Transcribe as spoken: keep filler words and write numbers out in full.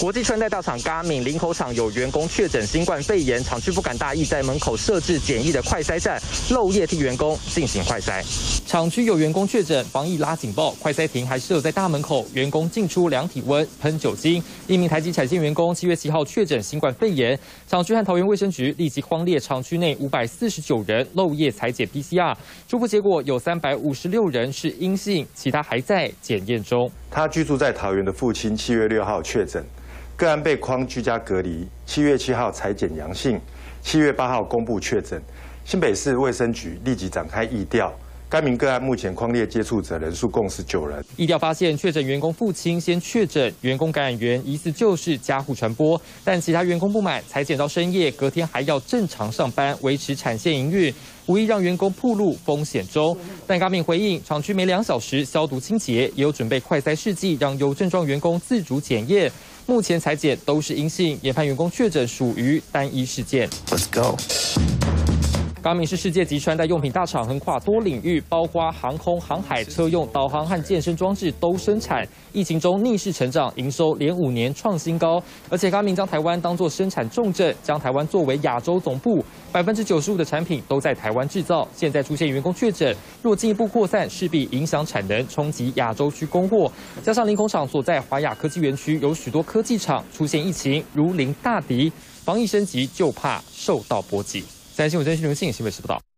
国际穿戴大厂 Garmin 林口厂有员工确诊新冠肺炎，厂区不敢大意，在门口设置简易的快筛站，漏夜替员工进行快筛。厂区有员工确诊，防疫拉警报，快筛亭还设在大门口，员工进出量体温、喷酒精。一名台积产线员工七月七号确诊新冠肺炎，厂区和桃园卫生局立即匡列厂区内五百四十九人漏夜采检 P C R， 初步结果有三百五十六人是阴性，其他还在检验中。 他居住在桃园的父亲七月六号确诊，个案被匡居家隔离，七月七号采检阳性，七月八号公布确诊。新北市卫生局立即展开疫调。该名个案目前匡列接触者人数共十九人。 疫调发现，确诊员工父亲先确诊，员工感染源疑似就是家户传播，但其他员工不满，采检到深夜，隔天还要正常上班，维持产线营运，无意让员工暴露风险中。但Garmin回应，厂区每两小时消毒清洁，也有准备快筛试剂，让有症状员工自主检验。目前采检都是阴性，研判员工确诊属于单一事件。 Let's go。 Garmin 是世界级穿戴用品大厂，横跨多领域，包括航空、航海、车用、导航和健身装置都生产。疫情中逆势成长，营收连五年创新高。而且 Garmin 将台湾当作生产重镇，将台湾作为亚洲总部，百分之九十五的产品都在台湾制造。现在出现员工确诊，若进一步扩散，势必影响产能，冲击亚洲区供货。加上林口厂所在华亚科技园区有许多科技厂出现疫情，如临大敌，防疫升级就怕受到波及。三新闻真新刘信新北市报道。